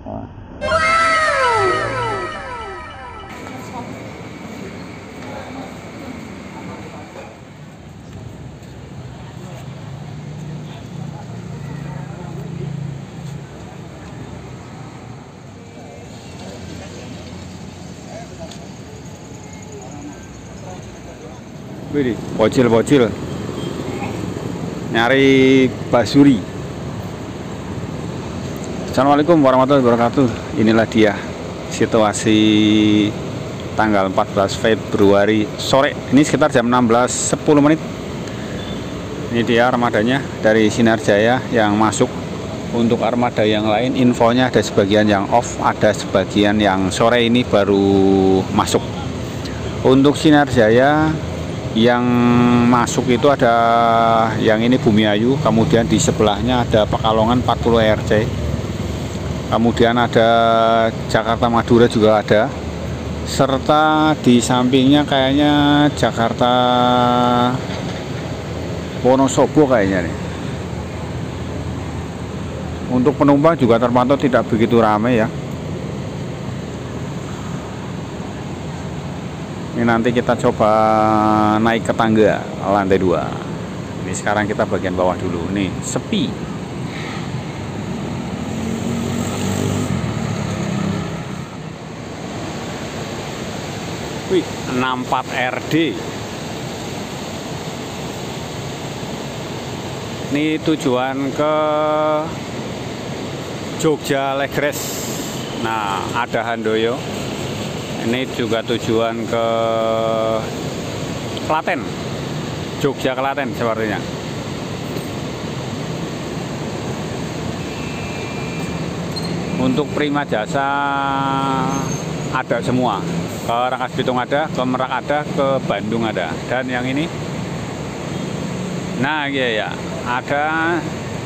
Wih, bocil-bocil nyari basuri. Assalamualaikum warahmatullahi wabarakatuh. Inilah dia situasi tanggal 14 Februari sore. Ini sekitar jam 16.10 menit. Ini dia armadanya dari Sinar Jaya yang masuk. Untuk armada yang lain infonya ada sebagian yang off, ada sebagian yang sore ini baru masuk. Untuk Sinar Jaya yang masuk itu ada yang ini Bumiayu, kemudian di sebelahnya ada Pekalongan 40 RC, kemudian ada Jakarta Madura juga ada, serta di sampingnya kayaknya Jakarta Wonosobo kayaknya nih. Untuk penumpang juga terpantau tidak begitu ramai ya. Ini nanti kita coba naik ke tangga lantai 2. Ini sekarang kita bagian bawah dulu. Nih, sepi. Wih, 64 RD. Ini tujuan ke Jogja Legres. Nah, ada Handoyo. Ini juga tujuan ke Klaten, Jogja Klaten sepertinya. Untuk Prima Jasa ada semua. Ke Rangkas Bitung ada, ke Merak ada, ke Bandung ada. Dan yang ini, nah iya ya, ada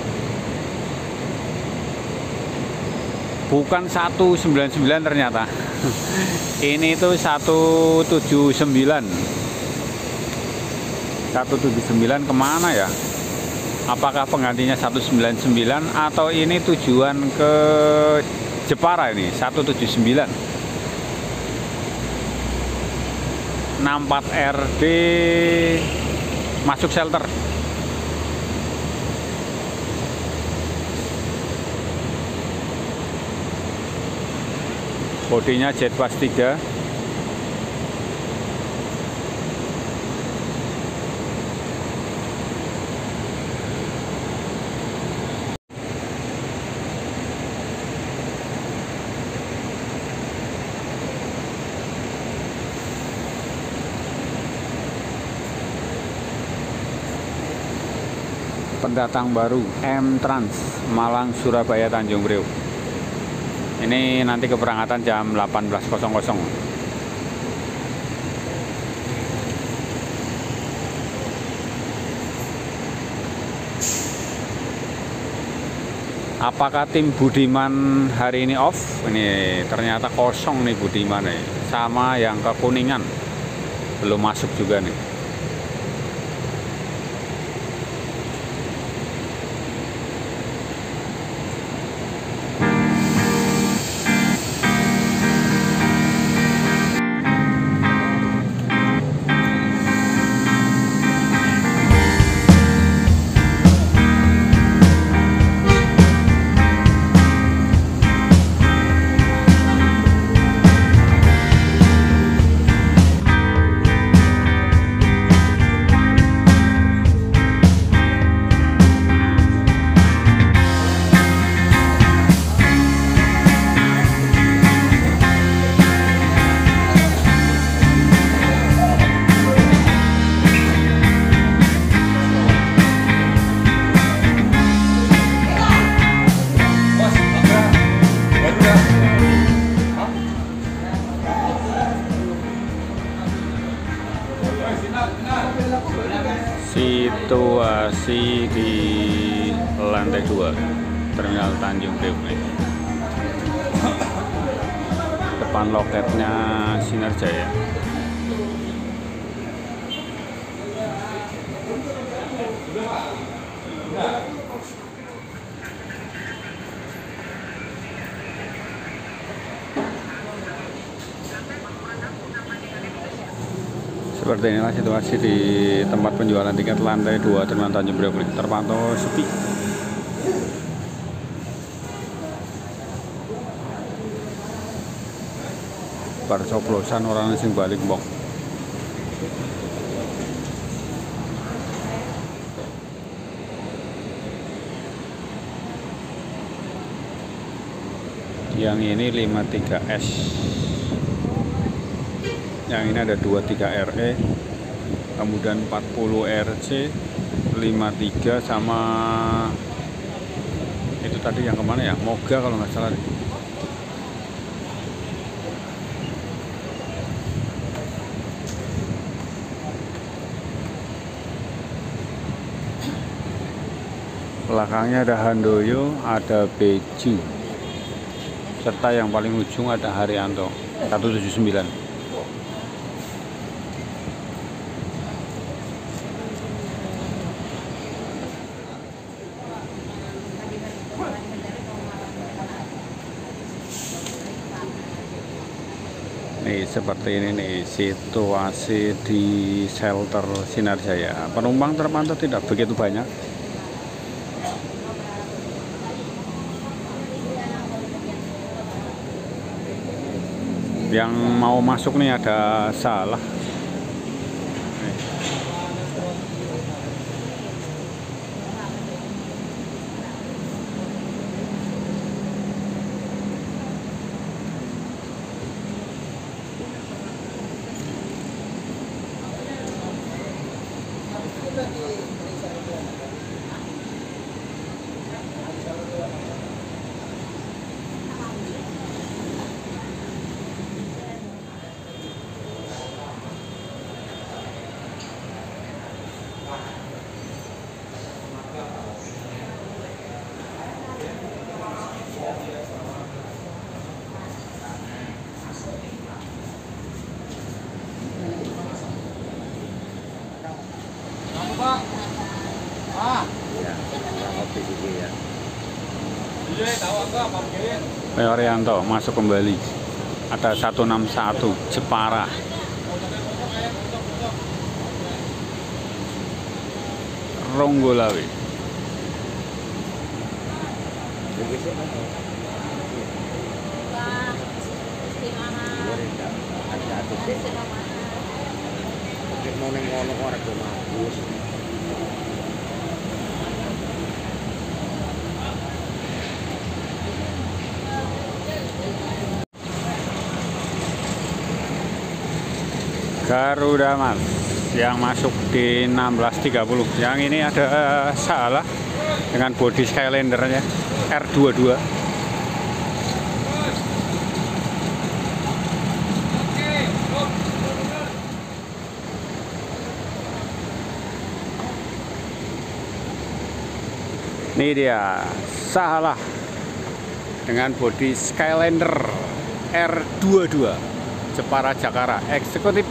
bukan 199 ternyata. Ini itu 179. 179 kemana ya? Apakah penggantinya 199 atau ini tujuan ke Jepara ini 179. 64 RD masuk shelter. Bodinya Jetpas 3. Pendatang baru M-Trans Malang Surabaya Tanjung Priok. Ini nanti keberangkatan jam 18.00. Apakah tim Budiman hari ini off? Ini ternyata kosong nih Budiman nih. Sama yang ke Kuningan belum masuk juga nih. Situasi di lantai 2 Terminal Tanjung Priok. Depan loketnya Sinar Jaya. Seperti inilah situasi di tempat penjualan tiket lantai 2 Terminal Tanjung Priok terpantau sepi. Percoblosan orang sing balik bok. Yang ini 53S. Yang ini ada 23 RE, kemudian 40 RC, 53 sama itu tadi yang kemana ya? Moga kalau nggak salah. Belakangnya ada Handoyo, ada Beju, serta yang paling ujung ada Haryanto 179. Nih seperti ini nih situasi di shelter Sinar Jaya. Penumpang terpantau tidak begitu banyak. Yang mau masuk nih ada salah. Pak. Ah. Ya, kopi juga ya. Iya, tahu enggak Pak Mungkin? Haryanto masuk kembali. Ada 161 Jepara. Ronggolawe. Mau neng ngono kok ora bagus. Garuda Mas yang masuk di 16.30. Yang ini ada salah dengan body Skylandernya R22. Ini dia salah dengan body Skylander R22 Jepara Jakarta eksekutif.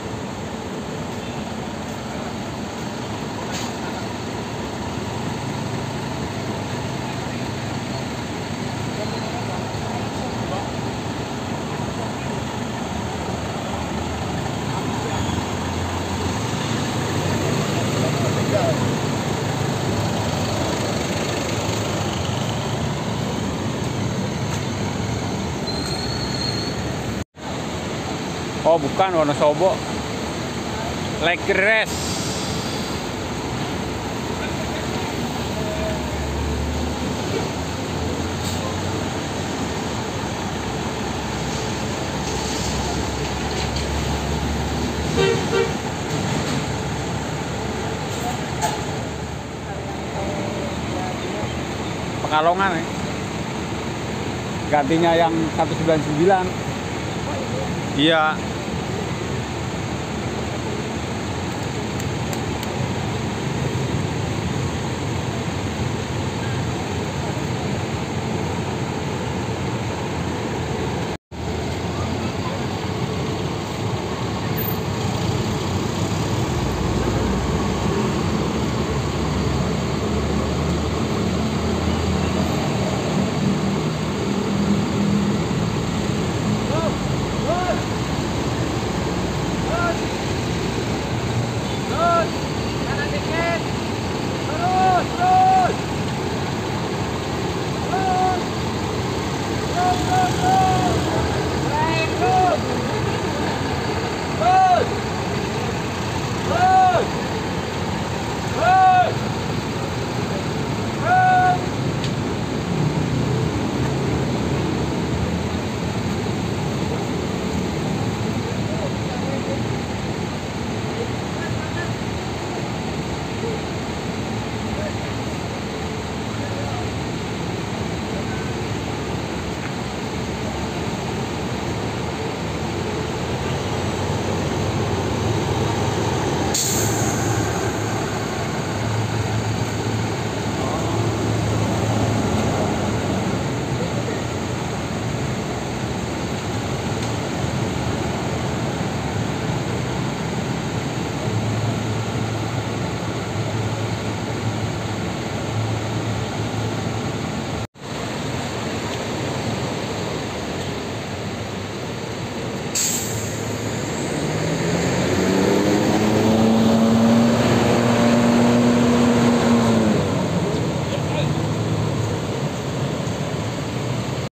Oh bukan, Wonosobo. Legres. Pekalongan ya. Gantinya yang 199. Iya.